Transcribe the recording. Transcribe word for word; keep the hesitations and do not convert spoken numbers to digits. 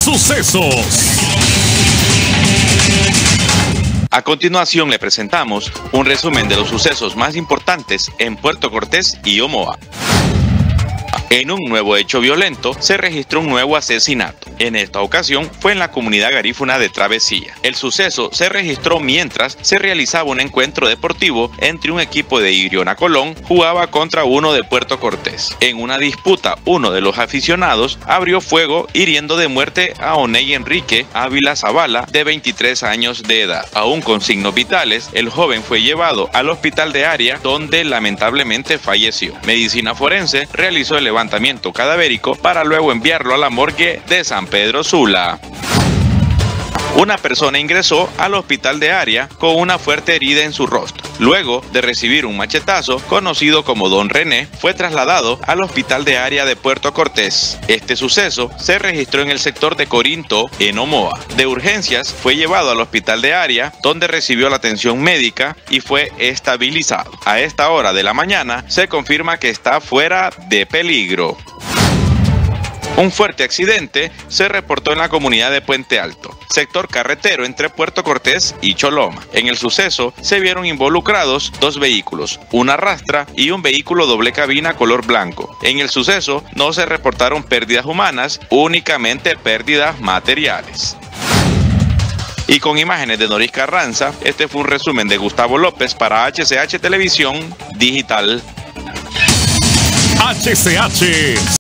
Sucesos. A continuación le presentamos un resumen de los sucesos más importantes en Puerto Cortés y Omoa. En un nuevo hecho violento se registró un nuevo asesinato. En esta ocasión fue en la comunidad garífuna de Travesía. El suceso se registró mientras se realizaba un encuentro deportivo entre un equipo de Iriona Colón jugaba contra uno de Puerto Cortés. En una disputa, uno de los aficionados abrió fuego hiriendo de muerte a Oney Enrique Ávila Zavala, de veintitrés años de edad. Aún con signos vitales, el joven fue llevado al hospital de área donde lamentablemente falleció. Medicina forense realizó el levantamiento cadavérico para luego enviarlo a la morgue de San Pedro Sula. Una persona ingresó al hospital de área con una fuerte herida en su rostro. Luego de recibir un machetazo, conocido como Don René, fue trasladado al hospital de área de Puerto Cortés. Este suceso se registró en el sector de Corinto, en Omoa. De urgencias, fue llevado al hospital de área, donde recibió la atención médica y fue estabilizado. A esta hora de la mañana, se confirma que está fuera de peligro. Un fuerte accidente se reportó en la comunidad de Puente Alto, sector carretero entre Puerto Cortés y Choloma. En el suceso se vieron involucrados dos vehículos, una rastra y un vehículo doble cabina color blanco. En el suceso no se reportaron pérdidas humanas, únicamente pérdidas materiales. Y con imágenes de Noris Carranza, este fue un resumen de Gustavo López para H C H Televisión Digital. H C H